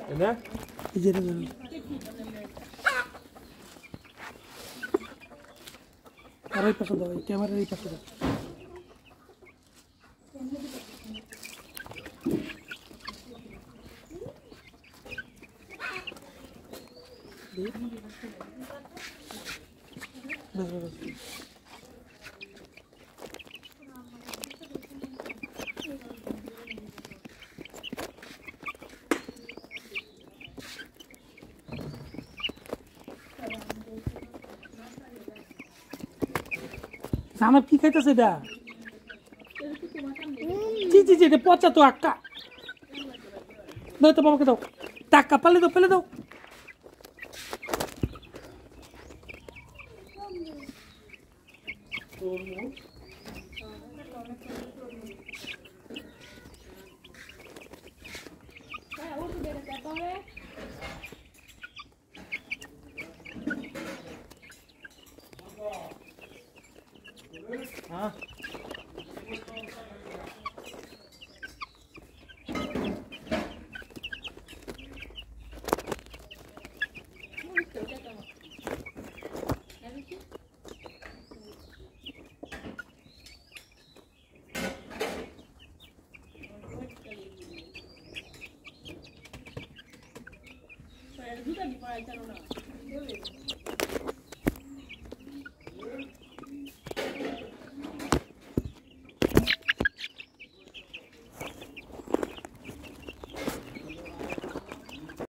Enak? Iya dulu. Aray pa sa daw, camera ray pa sa daw. Bas. Sana কি খাইতেছে এটা জি এটা পচা তো আক্কা দাও তো বাবাকে দাও টাকা ফেলে দাও Hah? Juta di para channel na.